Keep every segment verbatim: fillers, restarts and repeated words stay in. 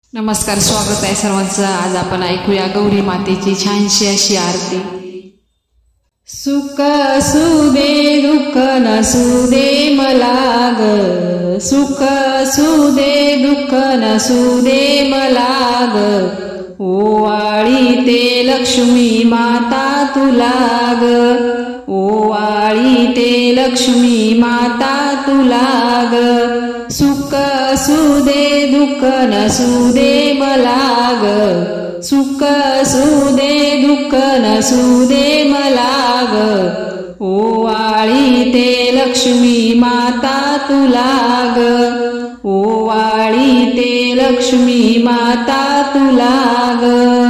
नमस्कार, स्वागत आहे सर्वांचं। आज आपण ऐकूया गौरी मातेची छानशी अशी आरती। सुख असू दे दुःख नसू दे मला ग, सुख असू दे दुःख नसू दे मला ग, ओवाळी ते लक्ष्मी माता तुला ग, ओवाळी ते लक्ष्मी माता तुला ग, सुख असू दे दुःख नसू दे मला ग, सुख असू दे दुःख नसू दे मला ग, ओवाळी ते लक्ष्मी माता तुला ग, ओवाळी ते लक्ष्मी माता तुला ग।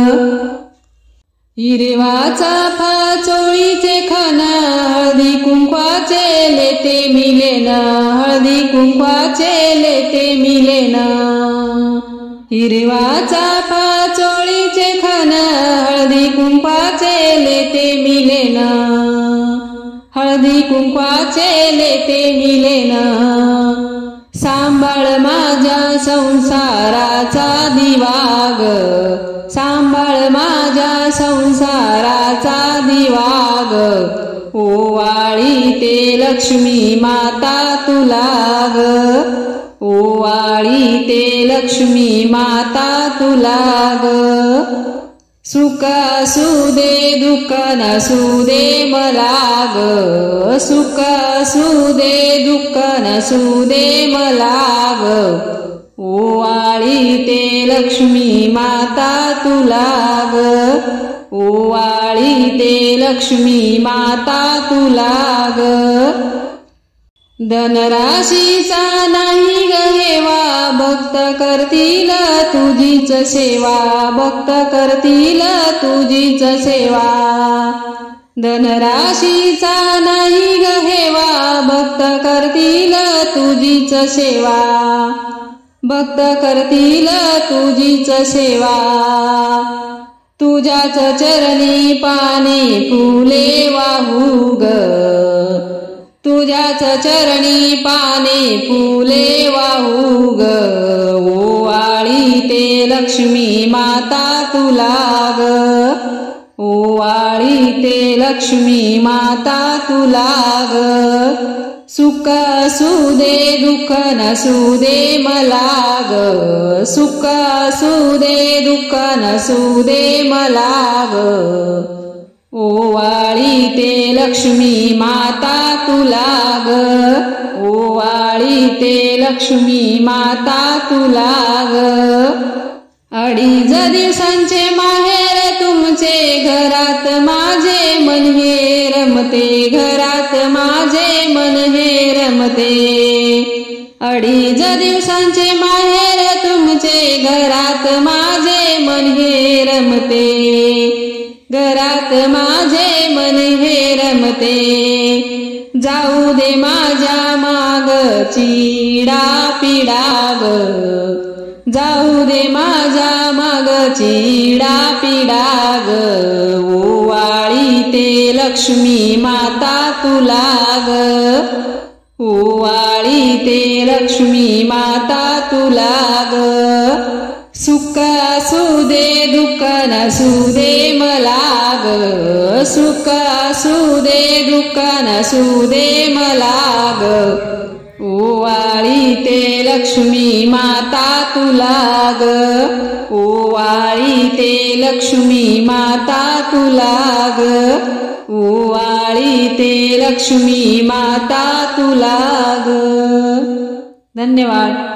हिरवाचा चोळीचे खण हळदी कुंकवाचे लेते मिलेन, हळदी कुंकवाचे लेते मिलेन, हिरवाचा चोळीचे खण हळदी कुंकवाचे लेते मिलेन, हळदी कुंकवाचे लेते मिलेन, सांभाळ माझ्या संसाराचा दिवा ग, सांभाळ माझ्या संसाराचा दिवा ग, ओवाळी ते लक्ष्मी माता तुला ग, ओवाळी ते लक्ष्मी माता तुला ग, सुख असू दे दुःख नसू दे मला ग, सुख असू दे दुःख नसू दे मला ग, ओवाळी ते लक्ष्मी माता तुला ग, ओवाळी ते लक्ष्मी माता तुला ग। धनराशीचा नाही ग हेवा, भक्त करतील तुझीच सेवा, भक्त करतील तुझीच सेवा, धनराशीचा नाही ग हेवा, भक्त करतील तुझीच सेवा, भक्त करतील तुझीच सेवा, तुझ्याच चरणी पाने फुले वाहू ग, तुझ्याच चरणी पाने फुले वाहू ग, ओवाळी ते लक्ष्मी माता तुला ग, ओवाळी ते लक्ष्मी माता तुला ग, सुख असू दे दुःख नसू दे मला ग, सुख असू दे दुःख नसू दे मला ग, ओवाळी ते लक्ष्मी माता तुला ग, ओवाळी ते लक्ष्मी माता तुला ग। अडीच दिवसांचे माहेर तुमचे, घरात माझे मन हे रमते, घरात माझे मन हे रमते, अडीच दिवसांचे माहेर तुमचे, घरात माझे मन हे रमते, घरात माझे मन हे रमते, जाऊ दे माझ्या माग चिडा पिडा ग, जाऊ दे माझ्या माग चिडा पिडा ग, ओवाळी ते लक्ष्मी माता तुला ग, ओवाळी ते लक्ष्मी माता तुला ग, सुख असू दे दुःख नसू दे मला ग, सुख असू दे दुःख नसू दे मला ग, ओवाळी ते लक्ष्मी माता तुला ग, ओवाळी ते लक्ष्मी माता तुला ग, ओवाळी ते लक्ष्मी माता तुला ग। धन्यवाद।